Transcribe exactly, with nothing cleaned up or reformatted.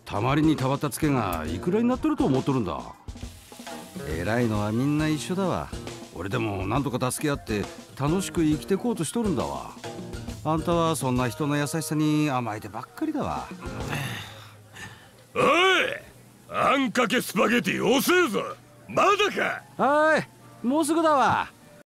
たまりにたまったツケがいくらになってると思っとるんだ。偉いのはみんな一緒だわ。俺でも何とか助け合って楽しく生きてこうとしとるんだわ。あんたはそんな人の優しさに甘えてばっかりだわ。 おい、あんかけスパゲティ遅えぞ。まだか。 はい、もうすぐだわ。